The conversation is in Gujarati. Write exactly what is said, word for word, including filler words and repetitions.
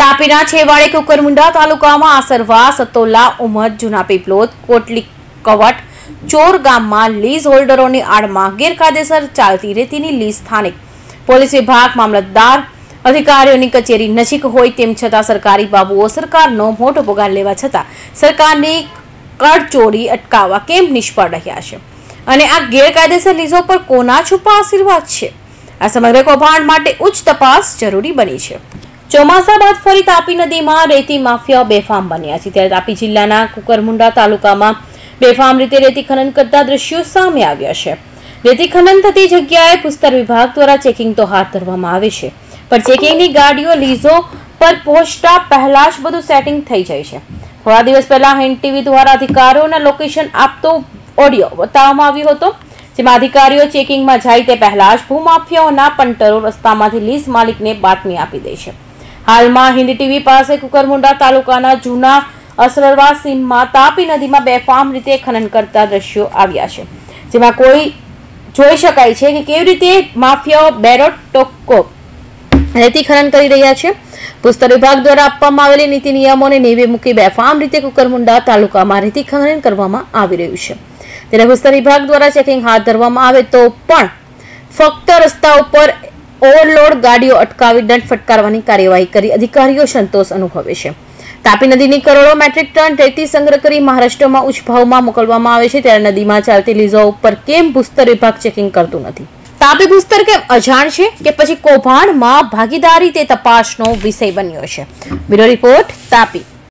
તાપીના છેવાડે કુકરમુંડા તાલુકામાં આસરવા, સતોલા, ઉમદ, જૂના પીપલોદ, કોટલી કવટ, ચોર ગામમાં લીઝ હોલ્ડરોની આડમાં ગેરકાયદેસર ચાલતી રેતીની લીઝ સ્થાનિક પોલીસ વિભાગ, મામલતદાર અધિકારીઓની કચેરી નજીક હોય તેમ છતાં સરકારી બાબુઓ સરકારનો મોટો પગાર લેવા છતાં સરકારની કરચોરી અટકાવવા કેમ નિષ્ફળ રહ્યા છે અને આ ગેરકાયદેસર લીઝો પર કોના છુપા આશીર્વાદ છે? આ સમગ્ર કૌભાંડ માટે ઉચ્ચ તપાસ જરૂરી બની છે। ચોમાસા બાદ ફરી તાપી નદીમાં રેતી માફિયા બેફામ બન્યા છે, ત્યારે તાપી જિલ્લાના કુકરમુંડા તાલુકામાં બેફામ રીતે રેતી ખનન કરતા દ્રશ્યો સામે આવ્યા છે। રેતી ખનન થતી જગ્યાએ ભૂસ્તર વિભાગ દ્વારા ચેકિંગ તો હાથ ધરવામાં આવે છે, પણ ચેકિંગની ગાડીઓ લીઝો પર પહોંચતા પહેલા જ બધું સેટિંગ થઈ જાય છે। થોડા દિવસ પહેલા હિન્દ ટીવી દ્વારા અધિકારીઓને લોકેશન આપતો ઓડિયો બતાવવામાં આવ્યો હતો, જેમાં અધિકારીઓ ચેકિંગમાં જાય તે પહેલા જ ભૂમાફિયાઓના પંટરો રસ્તામાંથી લીઝ માલિકને બાતમી આપી દે છે। હાલમાં હિન્દ ટીવી પાસે કુકરમુંડા તાલુકાના જૂના અસરવા સીમમાં તાપી નદીમાં બેફામ રીતે ખનન કરતા દ્રશ્યો આવ્યા છે, જેમાં કોઈ જોઈ શકાય છે કે કેવી રીતે માફિયાઓ બેરોટ ટોકો રેતી ખનન કરી રહ્યા છે। ભૂસ્તર વિભાગ દ્વારા આપવામાં આવેલી નીતિ નિયમોને નેવે મૂકી બેફામ રીતે કુકરમુંડા તાલુકામાં રેતી ખનન કરવામાં આવી રહ્યું છે, ત્યારે ભૂસ્તર વિભાગ દ્વારા ચેકિંગ હાથ ધરવામાં આવે તો પણ ફક્ત રસ્તા ઉપર ઓવરલોડ ગાડીઓ અટકાવી દંડ ફટકારવાની કાર્યવાહી કરી અધિકારીઓ સંતોષ અનુભવે છે। તાપી નદીની કરોડો મેટ્રિક ટન રેતી સંગ્રહ કરી મહારાષ્ટ્રમાં ઉચ્ચ ભાવમાં મોકલવામાં આવે છે, ત્યારે નદીમાં ચાલતી લીઝો ઉપર કેમ ભૂસ્તર વિભાગ ચેકિંગ કરતું નથી? તાપી ભૂસ્તર કેમ અજાણ છે કે પછી કૌભાંડમાં ભાગીદારી તે તપાસનો વિષય બન્યો છે? Bureau report, Tapi.